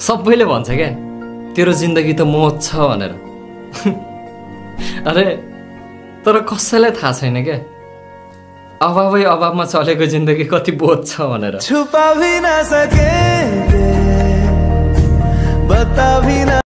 सबैले भन्छ क्या तेरो जिन्दगी त मोह छ भनेर अरे तर कसैलाई थाहा छैन क्या अभावै अभावमा चलेको जिन्दगी कति बोझ छ भनेर छुपा भी ना सके बता भी ना